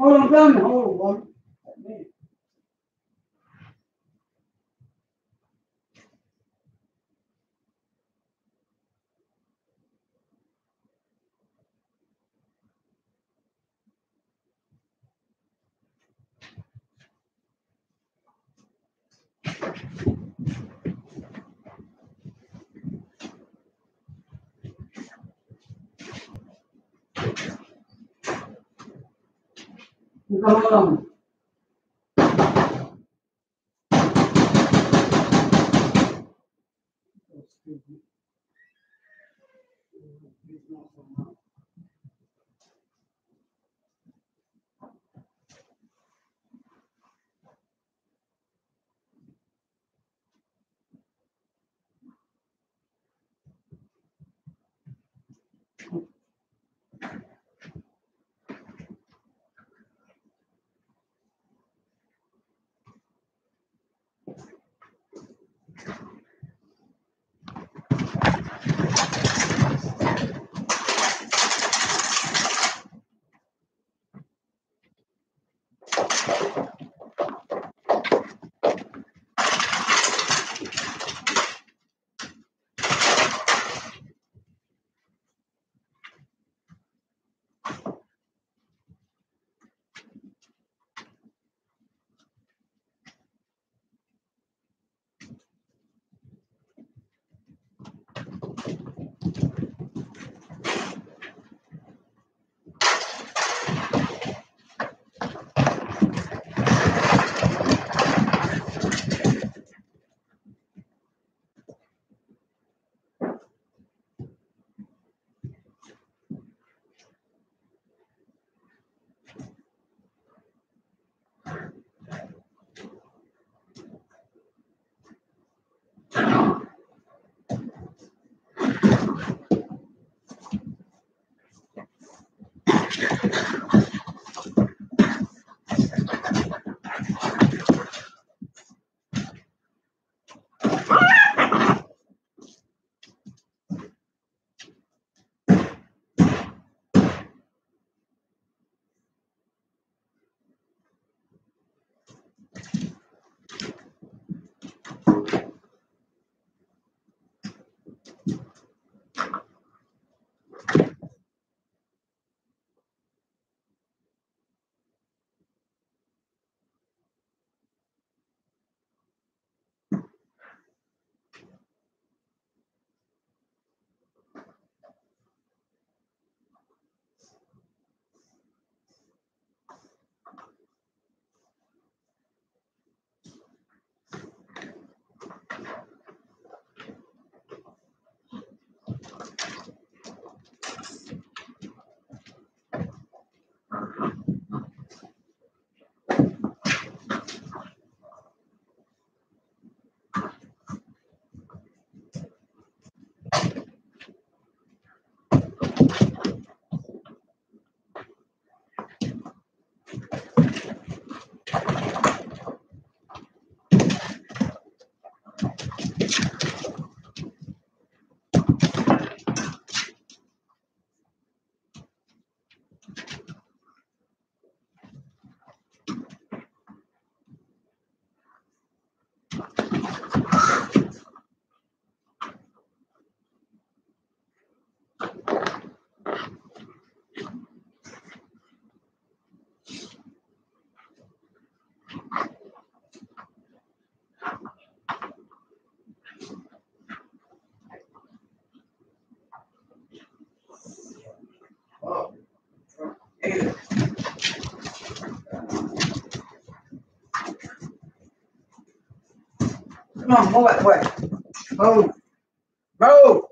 Hold on, come on, hold on. Come on. Come on, move that way. Move. Move.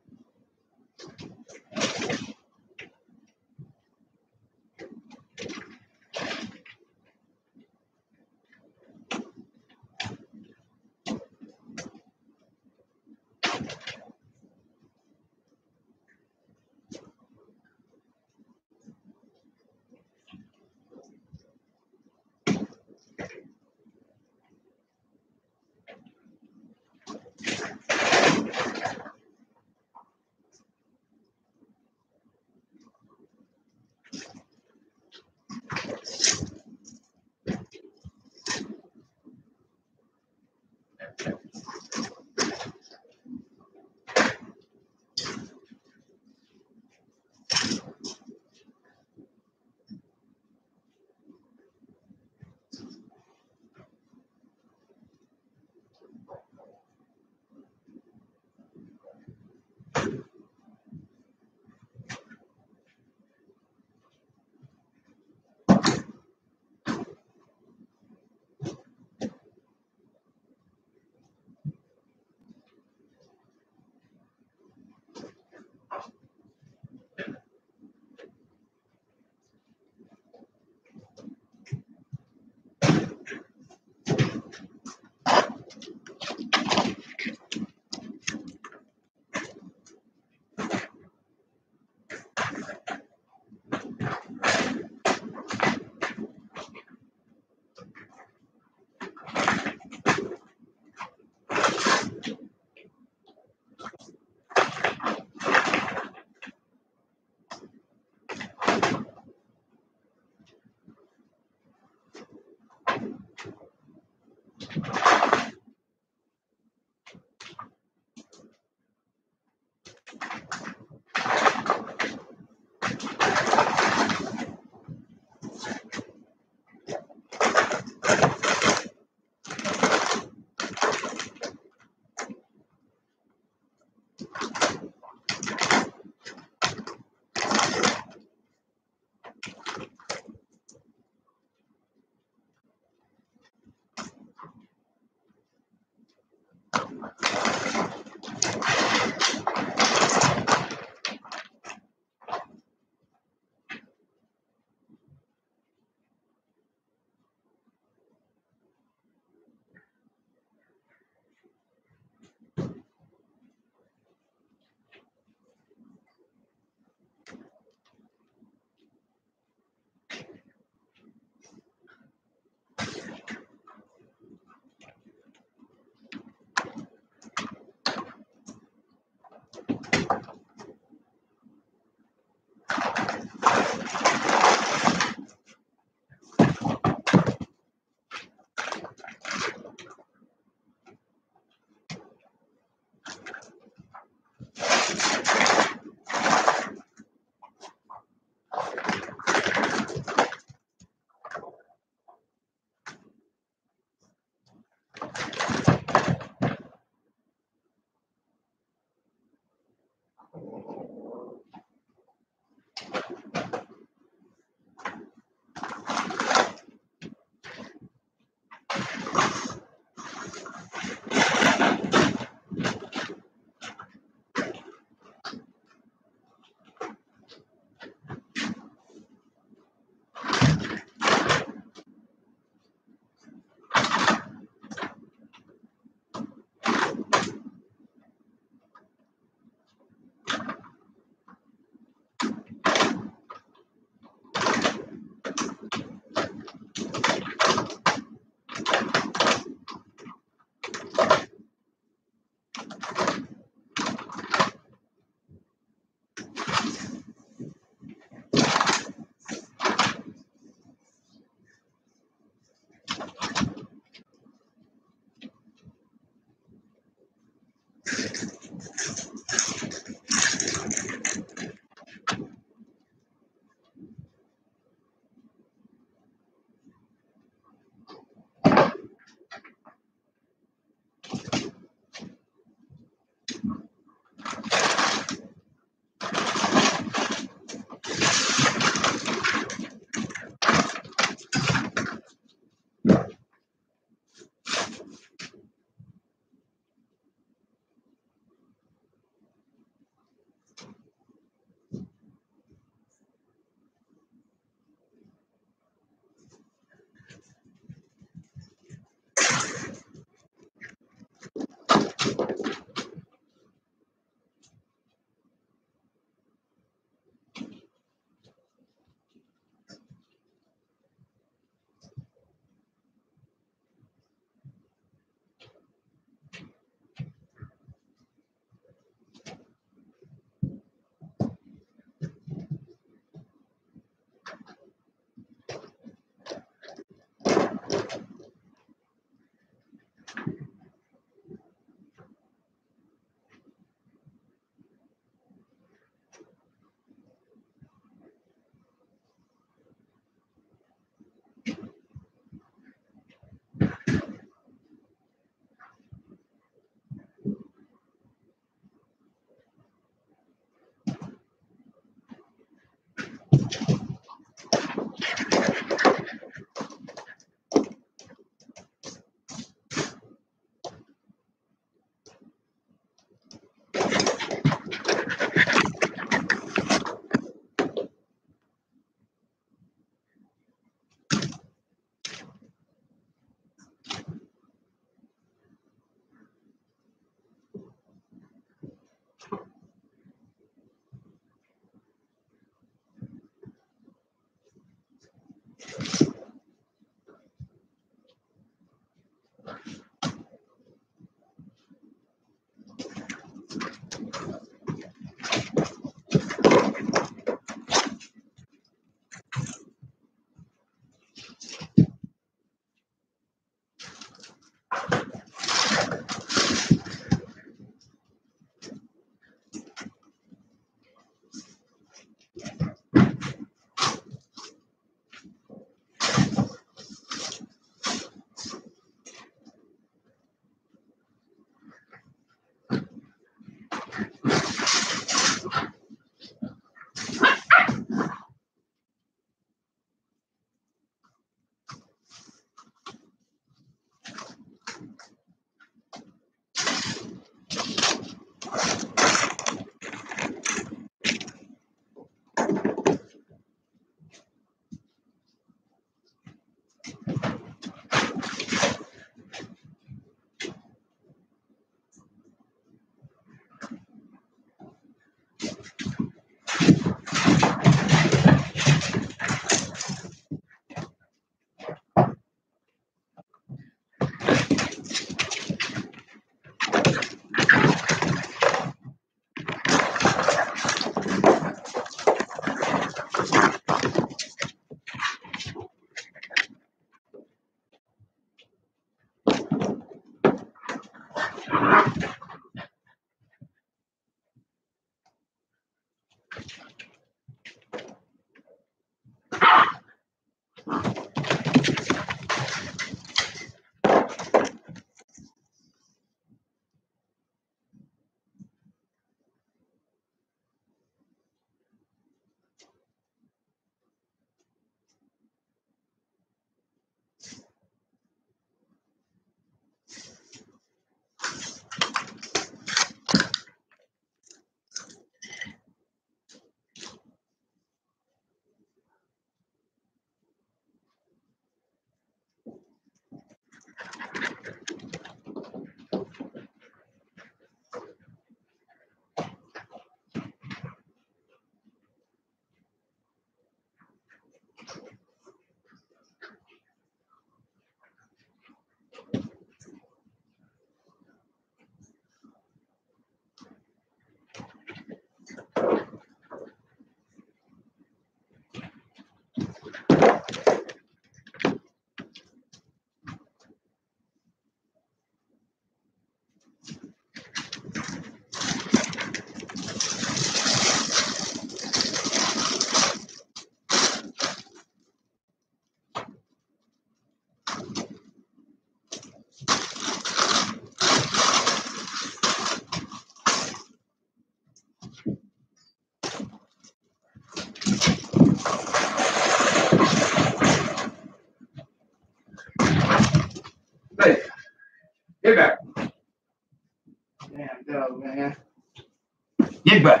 Hey, get back. Damn dog, man. Get back.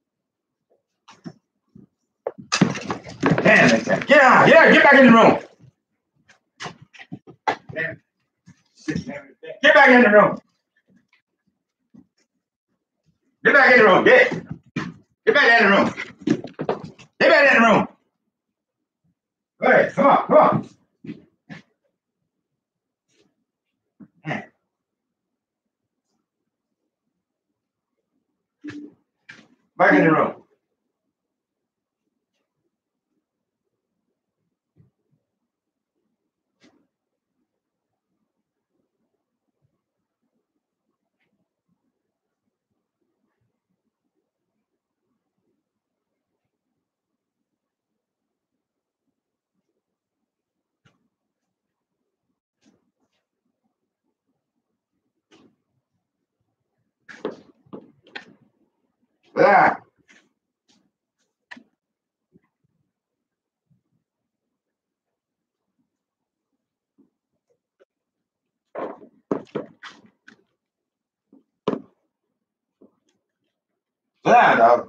Damn it. Get out. Get back in the room. Damn. Get back in the room. Get back in the room. Get back in the room. Get back in the room. Go ahead. Come on. Man. Back in the room. Ah. Sit down, dog.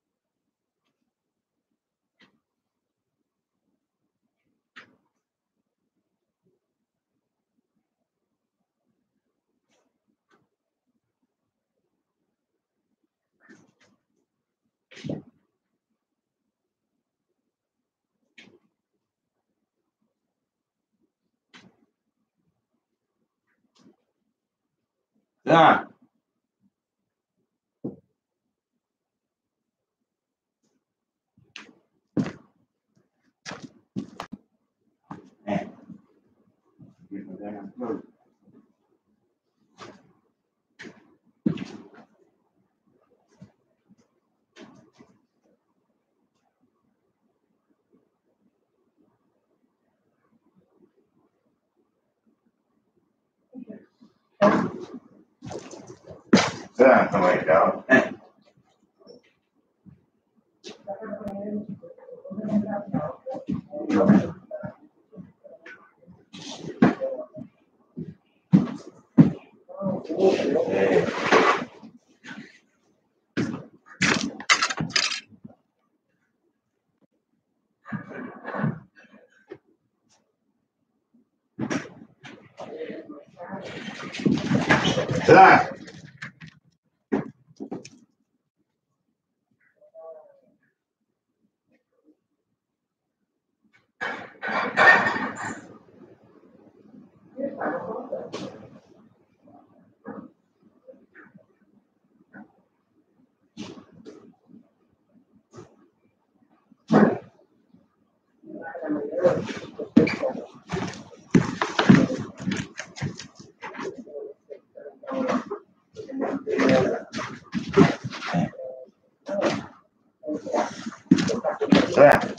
Sit down. Man. Get my damn clothes. Sit down somewhere, dog. Hey. Sit down. Sit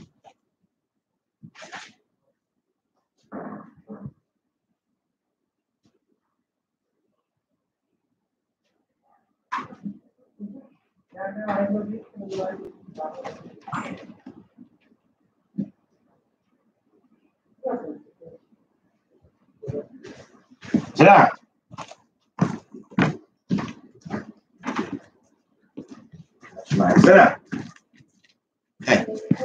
down. Right, sit down. Hey.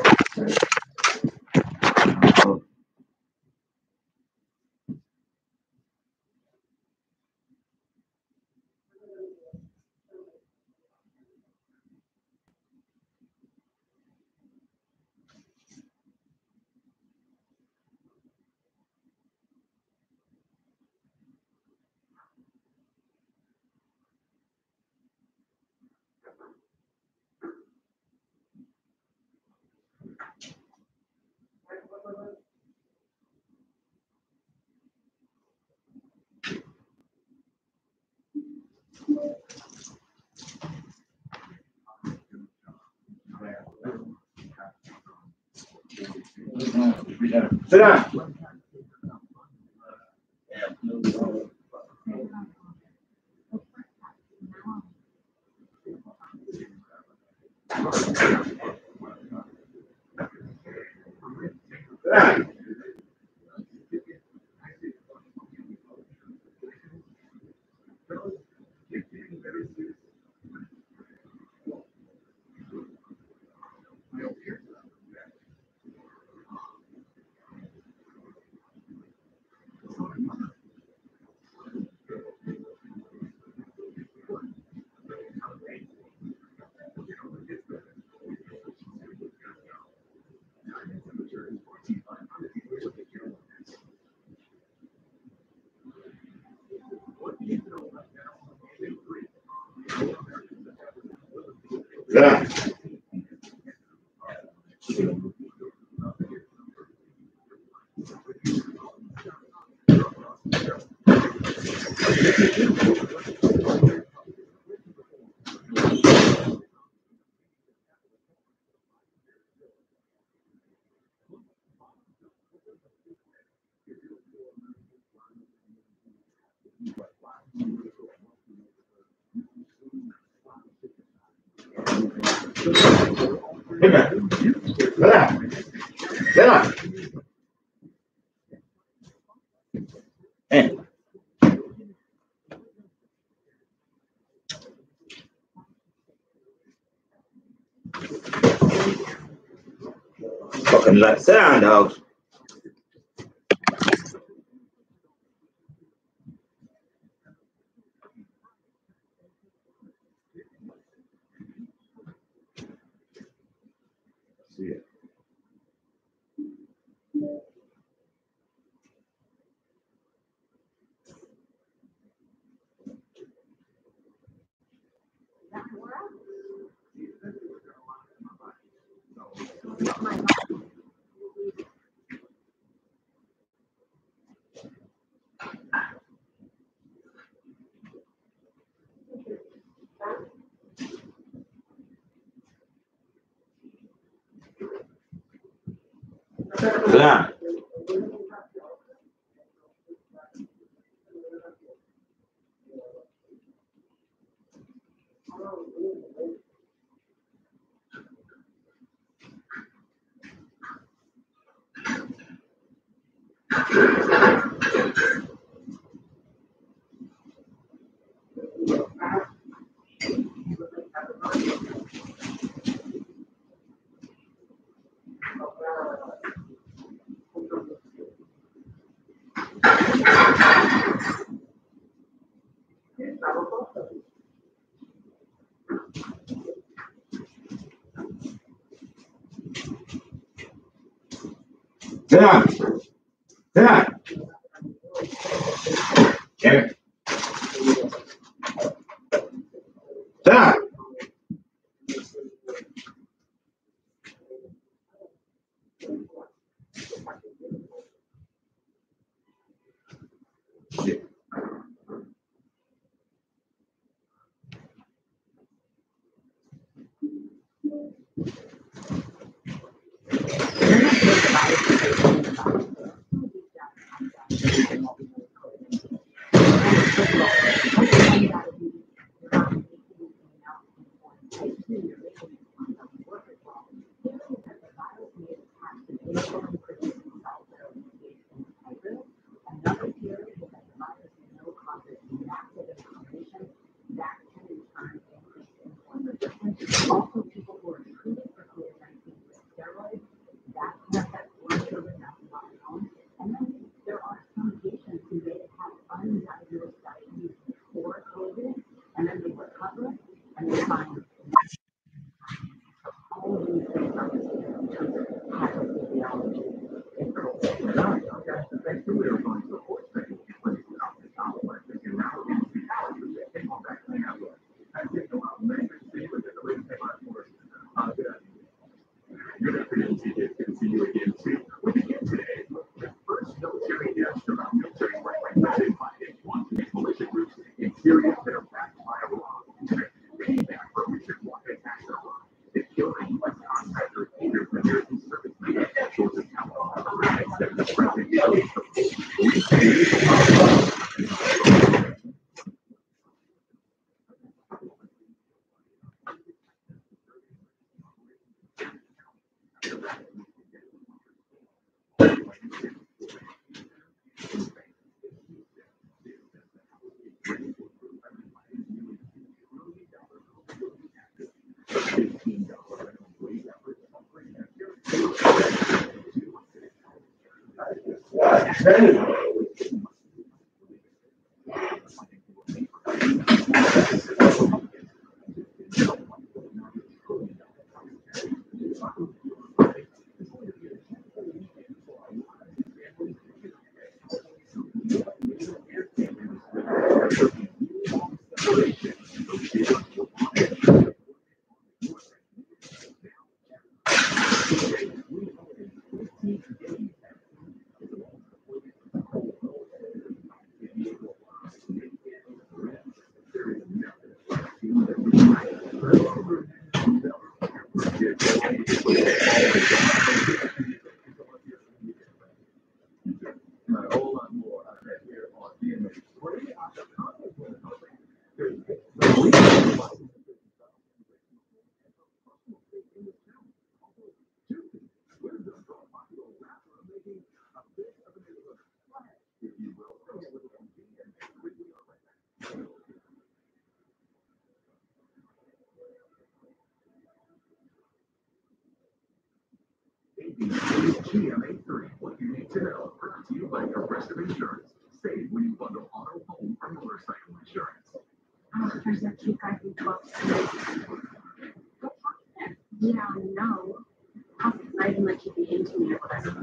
Sit down. Yeah. Sit down. Sit down. Sit down. Hey. Fucking sit down, dogs. See it. Sit down. Sit down. Sit down. Damn it. Sit down. GMA3, what you need to know, brought to you by Progressive Insurance. Save when you bundle auto, home, or motorcycle insurance. There's a key guy who talks to me. Yeah, no. How exciting that you'd be into me with us.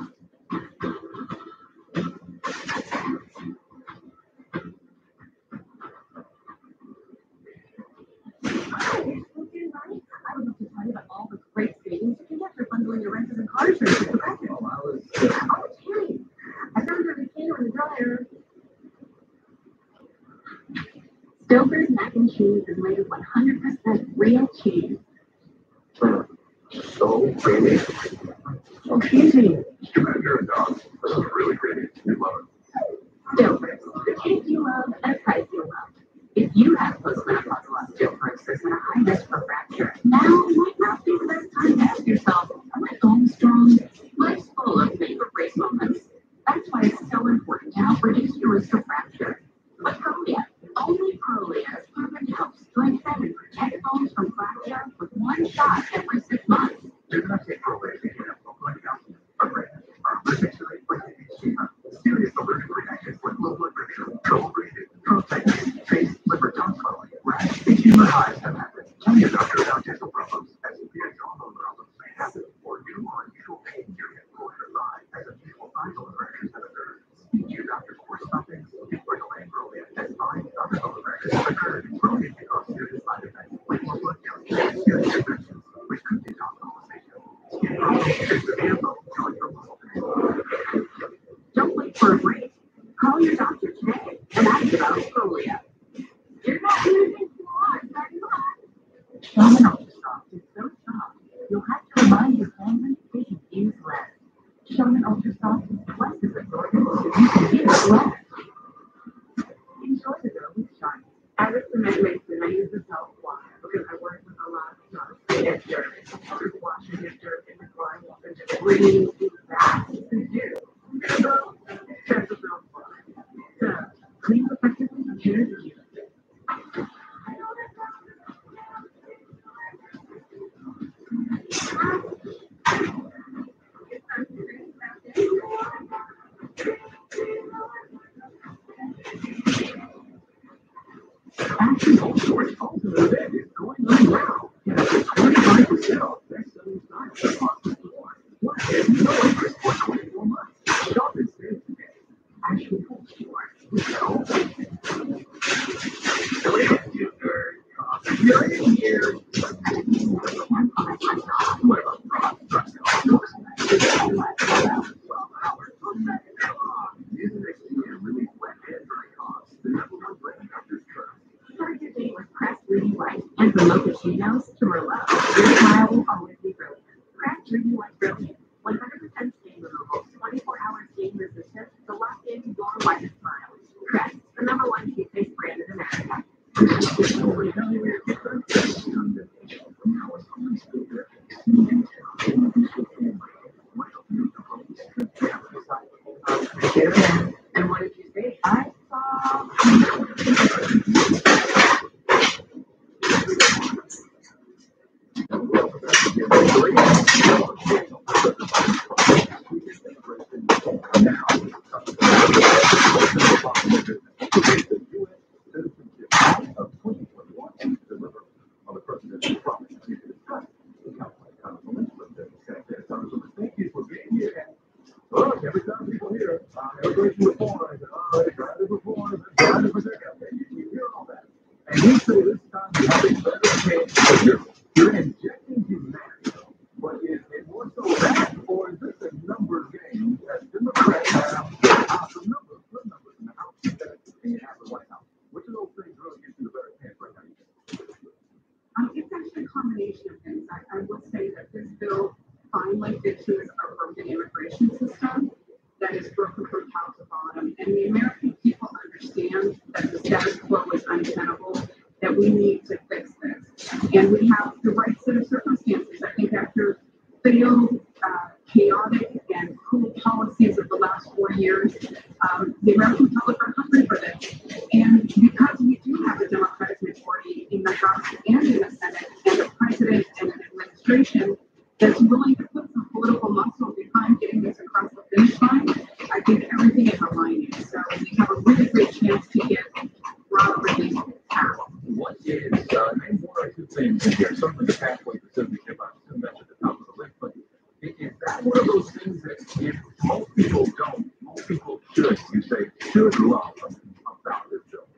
I would love to tell you about all the great savings you can get for bundling your renters and car insurance with Progressive. Terry, I found your retainer in the dryer. Stouffer's mac and cheese is made of 100% real cheese. So creamy. So cheesy. Commander and dogs. This is really creamy. We love it. Stouffer's, the taste you love at a price you love. If you have postmenopausal osteoporosis and a high risk for fracture, now might not be the best time to ask yourself, am I going strong? Life's full of make or break moments. That's why it's so important to help reduce your risk of fracture. But Prolia, only Prolia is proven to help strengthen and protect bones from fracture with one shot every 6 months. Do not take Prolia if you have low blood calcium, or potentially like edema, serious allergic reactions like low blood pressure, trouble breathing, throat tightness, face, liver, tongue swelling, rash, edema, hives have happened. Tell your doctor about dental problems, as severe hormone problems may happen, or new or unusual pain in your hip or your thigh, as unusual vital fractures have occurred. Speak to your doctor for something. Before delaying Prolia, as fine other fractures have occurred. Prolia can cause serious side effects like low blood calcium, serious infections, which could be hospitalization. Prolia is severe bone joint or muscle pain. Don't wait for a break. Call your doctor today and ask about Prolia. You're not losing blood, are you? Shaman Ultrasoft is so soft, you'll have to remind your family they can use less. Shaman Ultrasoft is twice as absorbent, so you can use less. Enjoy the girl with shine. I recommend Mason. I use the self wash because I work with a lot of shots. It's dirt. Washing your dirt in the car and just really fast to do. So, that's a real fun. So, clean effectively, here's you. Action Home Store's ultimate event is going on now. Get up to 25% off best-selling styles across the store. Plus, there's no interest for 24 months. Shop and save today. Action Home Store. We go. You're in here. Start your day with Crest Ruby White and promote the chinos to Merlot. Your smile will always be brilliant. Crest Ruby White Brilliant. 100% stain removal, 24-hour stain resistant, to lock in your whitest smile. Crest, the #1 toothpaste brand in America. And what did you say? I saw. Look, every time people hear immigration reform, driver's reform, driver's you hear all that. And you say this time you have a better chance because you're injecting humanity. But is it more so that, or is this a numbers game that Democrats have some numbers, good numbers in the House and you have the White House? Which of those things really gives you the better chance right now? It's actually a combination of things. I will say that this bill finally fixes our broken immigration system that is broken from top to bottom. And the American people understand that the status quo is untenable, that we need to fix this. And we have the right set of circumstances. I think after failed, chaotic, and cruel policies of the last 4 years, the American public are hungry for this. And because we do have a Democratic majority in the House and in the Senate, and a president and an administration that's willing to put some political muscle behind getting this across the finish line, I think everything is aligning. So we have a really great chance to get broad relief passed. What is, name one or two things in here, certainly the pathway to citizenship, I assume that's at the top of the list, but is that one of those things that if most people don't, most people should, you say, should love about this bill?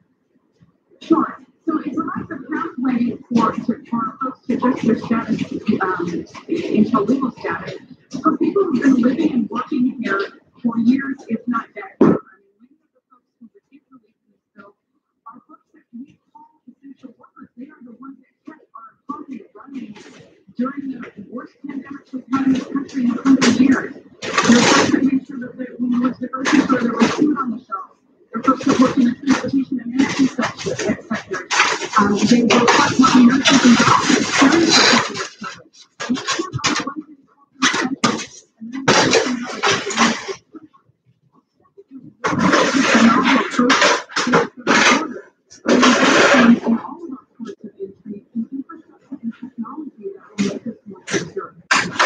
Sure. So it provides a pathway for folks to adjust their status into legal status. For people who've been living and working here for years, if not decades. I mean, many of the folks who receive relief in this bill are folks that we call essential workers. They are the ones that kept our economy running during the worst pandemic we've had in this country in 100 years. They're folks that make sure that when there was the grocery store, there was food on the shelves. They're folks that work in the transportation and energy sectors. They will talk about nurses and doctors, caring for people with COVID. And you can't all one thing called essential. And then there's another phenomenal approach to the border. And in all of our ports of entry, and infrastructure and technology that will make us more secure.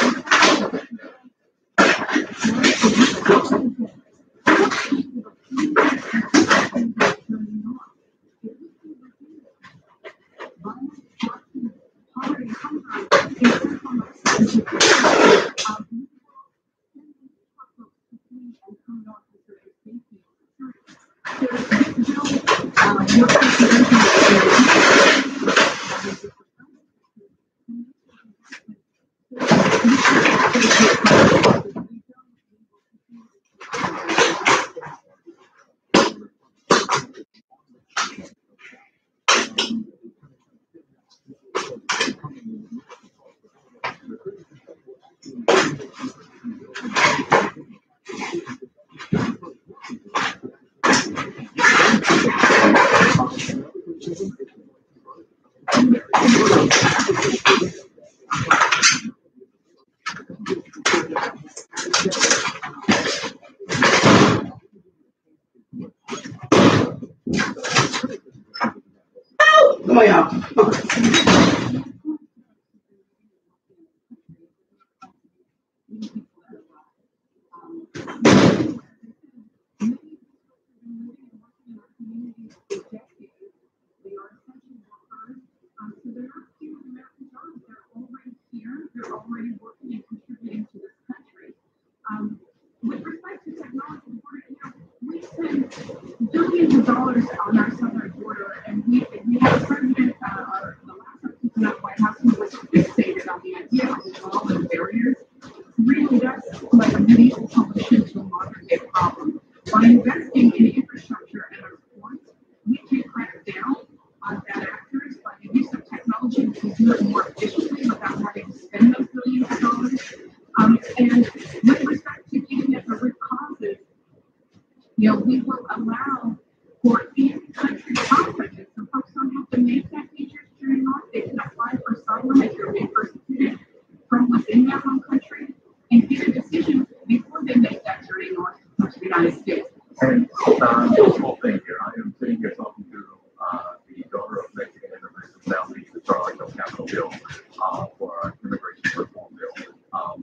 Come on, y'all. borders, on our southern border, and we have a president, the last president in the White House, who was fixated on the idea of the wall and barriers. Really, that's like a medieval solution to a modern day problem. By investing in infrastructure and our ports, we can crack down on bad actors. By the use of technology, we can do it more efficiently without having to spend those billions of dollars. And with respect to getting at the root causes, you know, we will allow for in-country sponsorships, so folks don't have to make that major journey north. They can apply for asylum if they're being persecuted from within their home country and get a decision before they make that journey north to the United States. And this whole thing here, I am sitting here talking to the daughter of Mexican immigrants who now leads the Charlie Hill Capitol Bill for our immigration reform bill.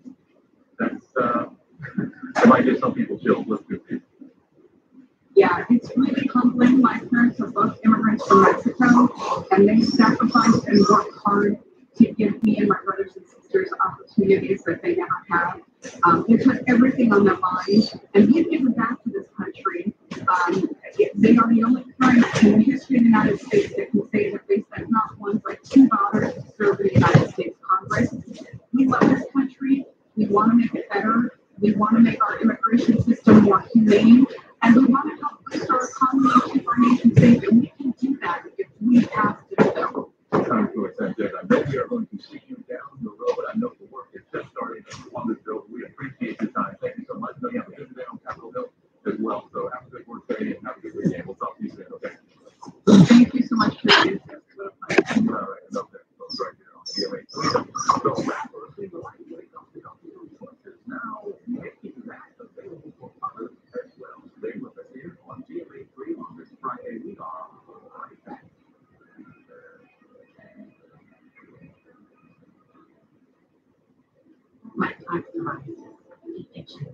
It might get some people chills. Let's do it. Yeah, it's really humbling. My parents are both immigrants from Mexico, and they sacrificed and worked hard to give me and my brothers and sisters opportunities that they never had. They took everything on their mind, and we've given back to this country. They are the only parents in the history of the United States that can say that they sent not one but two daughters to serve in the United States Congress. We love this country. We want to make it better. We want to make our immigration system more humane, and we want to help boost our economy and keep our nation safe. And we can do that if we pass this bill. Time to attend that. I know we are going to see you down the road. I know the work is just starting on this bill. We appreciate your time. Thank you so much. No, you have a good day on Capitol Hill as well. So have a good work day and have a good weekend. We'll talk to you soon. Okay. Thank you so much for your interest. All right. Enough that. That's right there on DMA. So rappers, legal language, now making that available for others as well. Stay with us here on GMA 3 on this Friday. We are right back. My optimized addiction.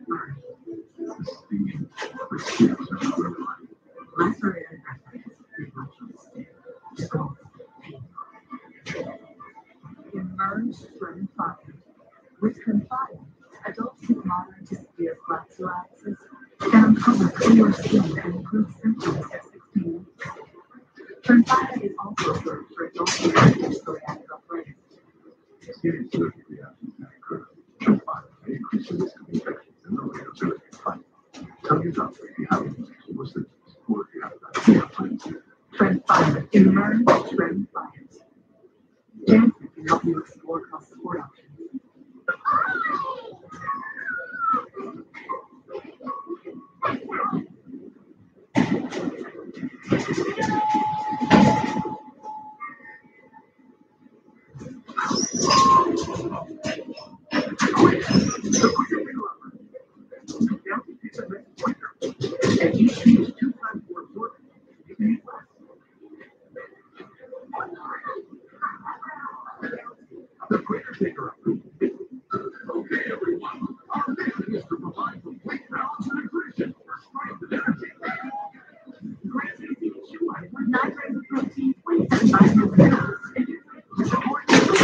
My career reference is much still painful. Emerged from confinement. With confinement, adults with moderate to severe flat psoriasis can uncover clear skin and improve symptoms at 16 weeks. Tremfya is also approved for adults with psoriatic arthritis. Serious allergic reactions may occur. Tremfya may increase the risk of infections and the rate of allergic fight. Tell your doctor if you have any infection or symptoms, or if you have diabetes. Tremfya, Emerge Tremfya. Janssen can help you explore health support options. And you choose 2 times more absorption, you can eat less. The quicker taker of food. Okay, everyone. Our mission is to provide complete balance and nutrition for strength and energy. Great tasty chew ice with 9 grams of protein, 27 vitamins and minerals, and you can support all the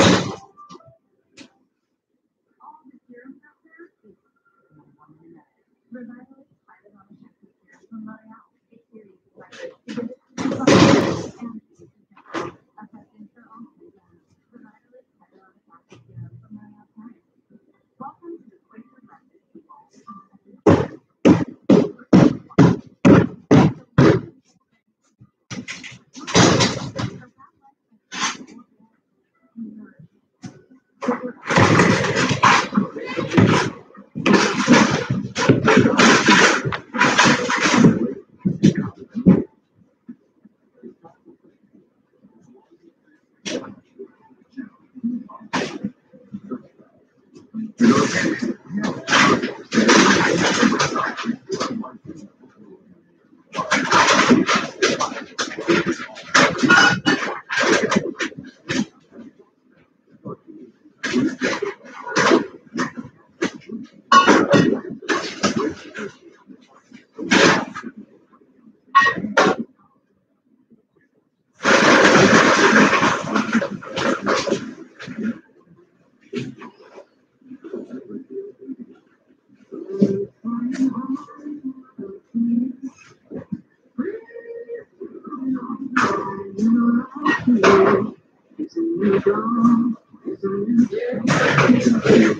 serums out there is Revitally started on the Happy Serum from L'Oreal. A series of and affecting for all Revitally started on the Happy Serum from L'Oreal. Welcome to the Quaker Breakfast People. It's a new dawn. It's a new day.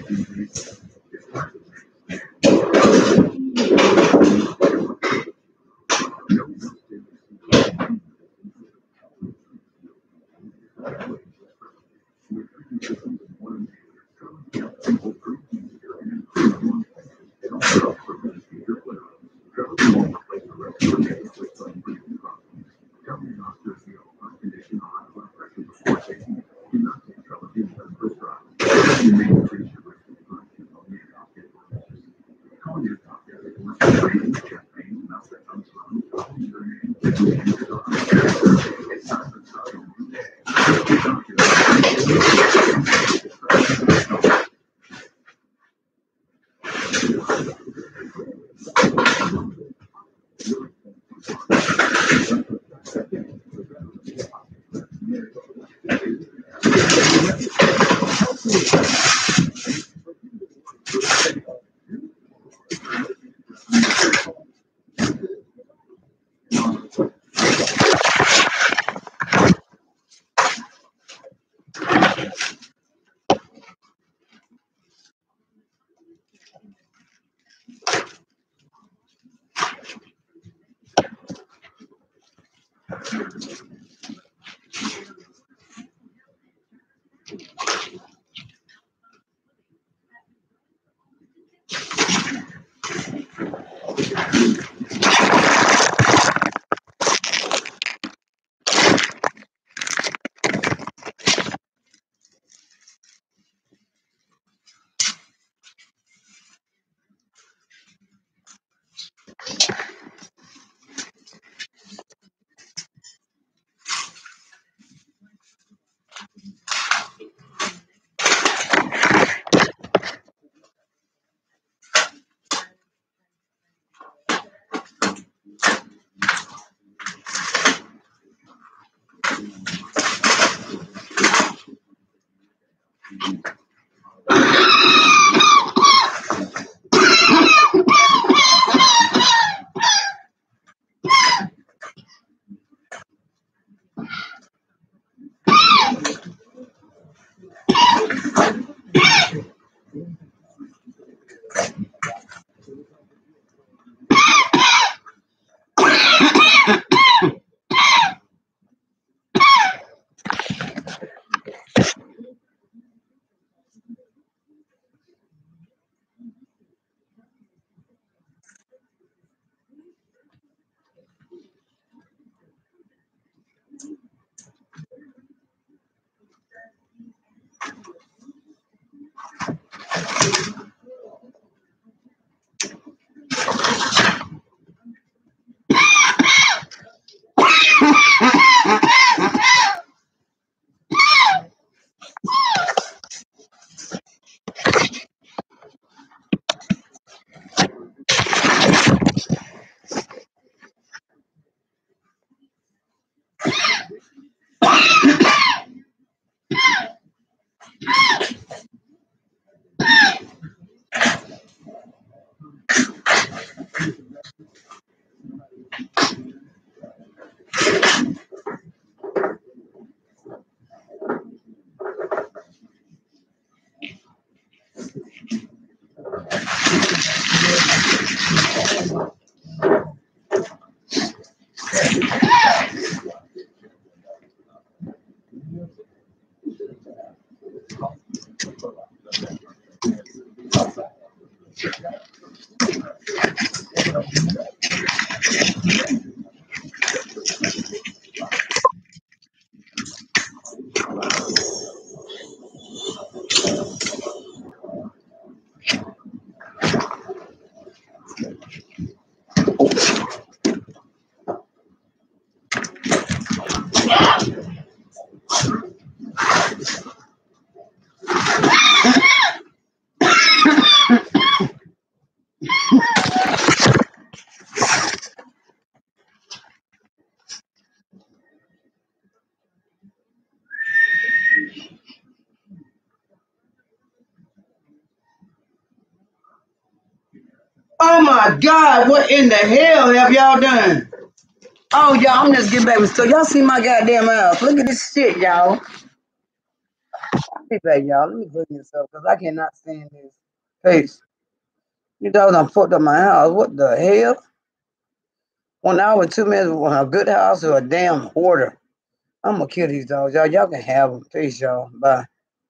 Oh my God, what in the hell have y'all done? Oh, y'all, I'm just getting back with stuff. Y'all see my goddamn house. Look at this shit, y'all. I'll be back, y'all. Let me clean this up because I cannot stand this. Peace. You thought I fucked up my house. What the hell? 1 hour and 2 minutes on a good house or a damn hoarder. I'm going to kill these dogs, y'all. Y'all can have them. Peace, y'all. Bye.